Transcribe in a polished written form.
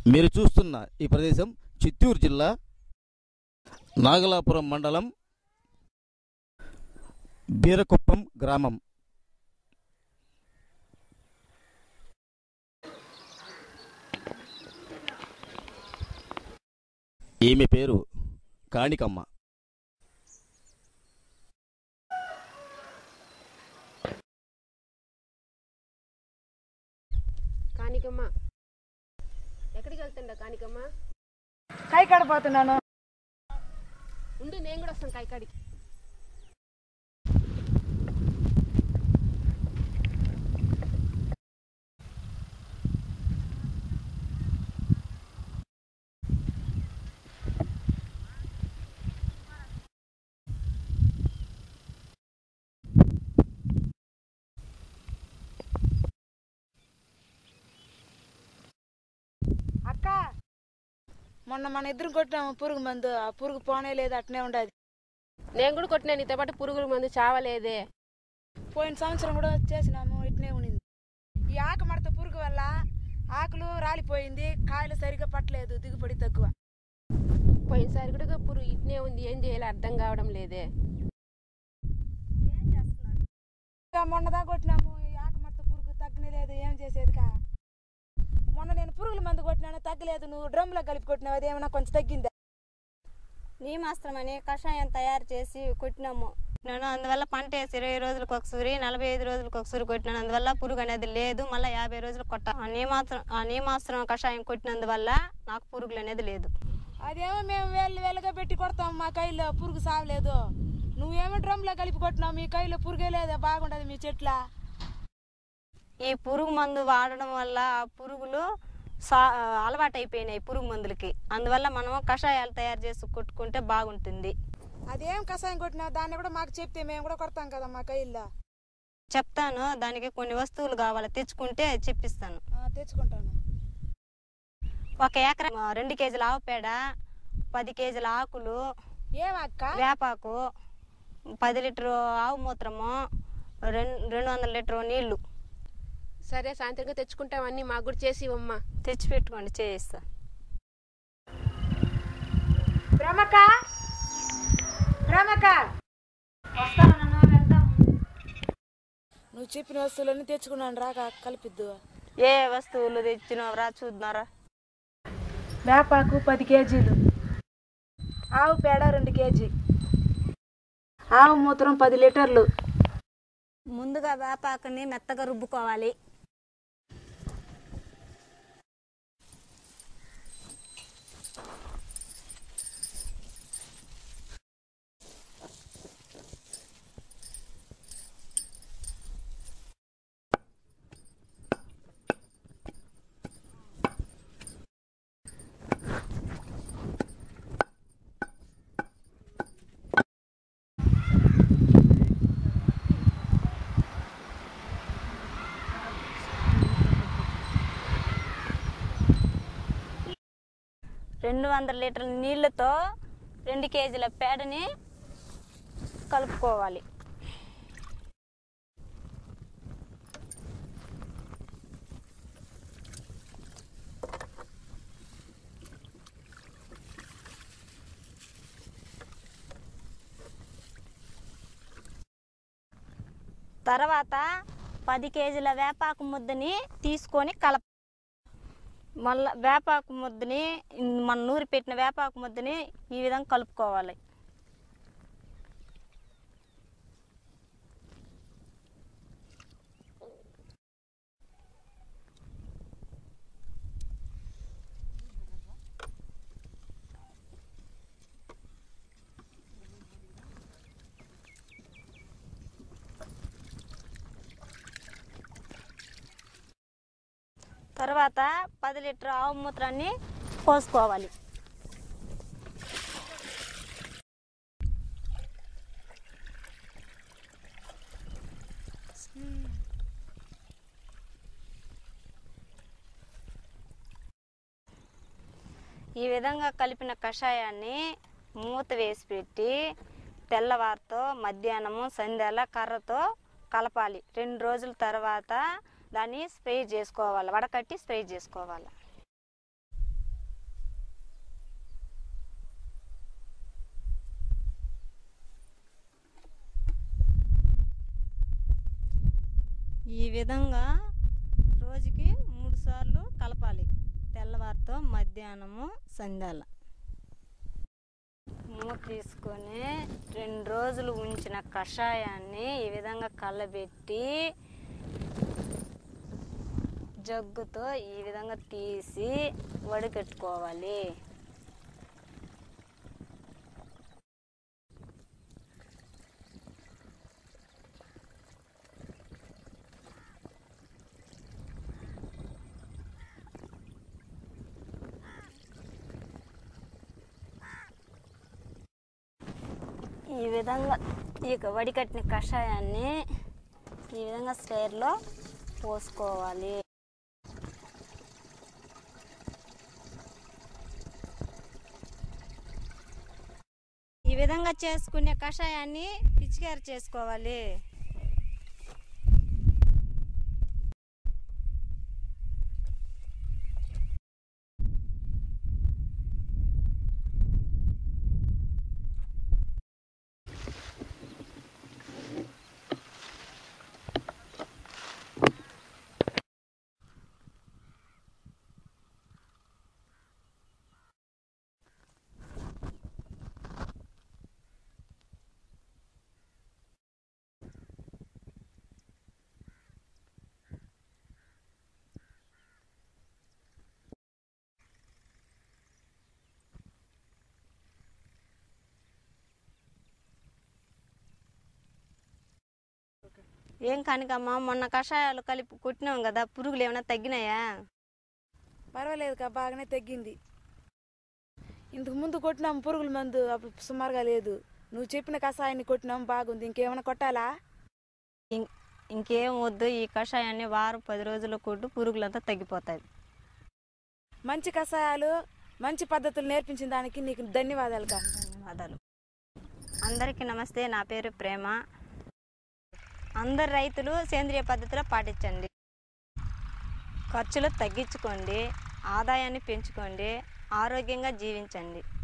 మీరు చూస్తున్న ఈ ప్రదేశం చిత్తూరు జిల్లా నాగలాపురం మండలం బీరకుప్పం గ్రామం. ఈమె పేరు కాణికమ్మ. కాణికమ్మ ఎక్కడికి వెళ్తుండ? కాణికమ్మ కాయకాడ పోతున్నాను. ఉండు, నేను కూడా వస్తాను కాయకాడికి. అక్క, మొన్న మన ఇద్దరు కొట్టినాము పురుగు మందు. ఆ పురుగు పోనే లేదు, అట్నే ఉండదు. నేను కూడా కొట్టినా, నీతో పాటు పురుగుల మందు చావలేదే. పోయిన సంవత్సరం కూడా చేసినాము, ఇట్నే ఉండింది. ఈ ఆకు మడత పురుగు వల్ల ఆకులు రాలిపోయింది, కాయలు సరిగా పట్టలేదు, దిగుబడి తక్కువ. పోయినసారి కూడా పురుగు ఇట్నే ఉంది, ఏం చేయాలో అర్థం కావడం లేదే. ఏం చేస్తున్నారు? మొన్నదా కొట్టినాము, ఈ ఆకు మడత పురుగు తగ్గనే లేదు, ఏం చేసేది కా. మొన్న నేను పురుగుల మందు కొట్టినాను, తగ్గలేదు. నువ్వు డ్రమ్లో కలిపి కొట్టినావు, అదేమన్నా కొంచెం తగ్గిందా? నీమాస్త్రం అని కషాయం తయారు చేసి కొట్టినాము. నేను అందువల్ల పంట వేసి 20 రోజులకు ఒకసారి 45 రోజులకు ఒకసారి కొట్టినాను. అందువల్ల పురుగు అనేది లేదు. మళ్ళీ 50 రోజులు కొట్ట ఆ నీమాస్త్రం కషాయం కొట్టినందువల్ల నాకు పురుగులు అనేది లేదు. అదేమో మేము వేలుగా పెట్టి కొడతాం, మా కైలో పురుగు సావలేదు. నువ్వేమో డ్రమ్లో కలిపి కొట్టినావు, మీ కైలో పురుగే లేదా, బాగుండదు మీ చెట్ల. ఈ పురుగు మందు వాడడం వల్ల ఆ పురుగులు అలవాటు అయిపోయినాయి పురుగు మందులకి. అందువల్ల మనం కషాయాలు తయారు చేసి కొట్టుకుంటే బాగుంటుంది. అదేం కషాయం కొట్టినావు, దాన్ని కూడా మాకు చెప్తే మేము కూడా కొడతాం కదా మా కైల్లో. చెప్తాను, దానికి కొన్ని వస్తువులు కావాలి, తెచ్చుకుంటే చెప్పిస్తాను. తెచ్చుకుంటాను. 1 ఎకరా 2 కేజీల ఆవు పేడ, 10 కేజీల ఆకులు, ఏమక్క వేపాకు, 10 లీటరు ఆవు మూత్రము, 200 లీటరు నీళ్లు. సరే, సాయంత్రంగా తెచ్చుకుంటాం. అన్నీ మాకు కూడా చేసి ఇవ్వమ్మా. తెచ్చి పెట్టుకోండి, చేయిస్తా. బ్రహ్మక్క, నువ్వు చెప్పిన వస్తువులన్నీ తెచ్చుకున్నాను, రాక కలిపిద్దు. ఏ వస్తువులు తెచ్చినవరా చూద్దారా? వేపాకు 10 కేజీలు, ఆవు పేడ 2 కేజీ, ఆవు మూత్రం 10 లీటర్లు. ముందుగా వేపాకుని మెత్తగా రుబ్బుకోవాలి. రెండు 200 లీటర్ల నీళ్ళతో 2 కేజీల పేడని కలుపుకోవాలి. తర్వాత 10 కేజీల వేపాకు ముద్దని తీసుకొని మళ్ళీ వేపాకు ముద్దని, మన నూరి పెట్టిన వేపాకు ముద్దని ఈ విధంగా కలుపుకోవాలి. తర్వాత 10 లీటర్ ఆవు మూత్రాన్ని పోసుకోవాలి. ఈ విధంగా కలిపిన కషాయాన్ని మూత వేసి పెట్టి తెల్లవారితో మధ్యాహ్నము సంధ్యాల కర్రతో కలపాలి. 2 రోజుల తర్వాత దాన్ని స్ప్రే చేసుకోవాలి, వడకట్టి స్ప్రే చేసుకోవాలి. ఈ విధంగా రోజుకి 3 సార్లు కలపాలి. తెల్లవారితో, మధ్యాహ్నము, సంధ్యాల. మూత తీసుకొని 2 రోజులు ఉంచిన కషాయాన్ని ఈ విధంగా కలబెట్టి జగ్గుతో ఈ విధంగా తీసి వడకట్టుకోవాలి. ఈ విధంగా వడికట్టిన కషాయాన్ని ఈ విధంగా స్వేర్లో పోసుకోవాలి. ఈ విధంగా చేసుకునే కషాయాన్ని పిచికారి చేసుకోవాలి. ఏం కనకమ్మా, మొన్న కషాయాలు కలిపి కొట్టినాం కదా, పురుగులు ఏమైనా తగ్గినాయా? పర్వాలేదు బాగానే తగ్గింది. ఇంతకు ముందు కొట్టినాం పురుగుల మందు, అప్పుడు సుమారుగా లేదు. నువ్వు చెప్పిన కషాయాన్ని కొట్టినాం, బాగుంది. ఇంకేమైనా కొట్టాలా? ఇంకేం వద్దు. ఈ కషాయాన్ని వారం 10 రోజుల్లో కొట్టు, పురుగులంతా తగ్గిపోతాయి. మంచి కషాయాలు, మంచి పద్ధతులు నేర్పించిన దానికి నీకు ధన్యవాదాలు. ధన్యవాదాలు. అందరికీ నమస్తే. నా పేరు ప్రేమ. అందరు రైతులు సేంద్రియ పద్ధతిలో పాటించండి. ఖర్చులు తగ్గించుకోండి, ఆదాయాన్ని పెంచుకోండి, ఆరోగ్యంగా జీవించండి.